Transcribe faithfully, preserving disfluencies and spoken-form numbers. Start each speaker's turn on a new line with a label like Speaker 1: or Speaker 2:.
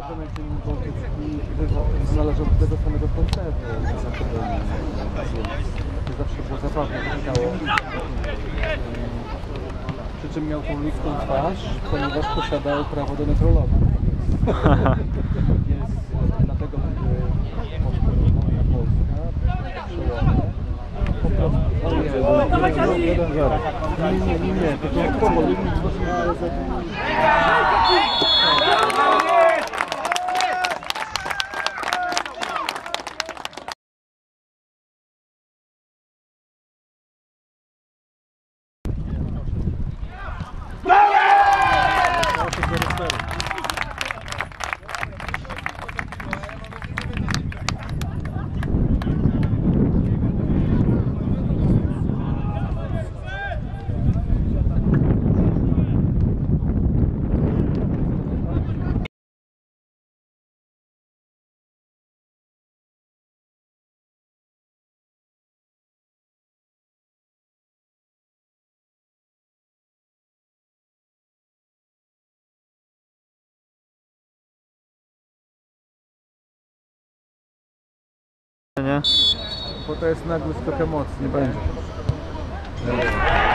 Speaker 1: Suplementy należą do tego samego koncertu. To zawsze było zabawne, wynikało. Przy czym miał tą ludzką twarz, ponieważ posiadał prawo do nekrologa. Jest dlatego moja Polska, przełomne. Po prostu. Nie, nie, nie, nie, to jest powoli.
Speaker 2: Nie?
Speaker 1: Bo to jest nagły skok emocji, nie będzie.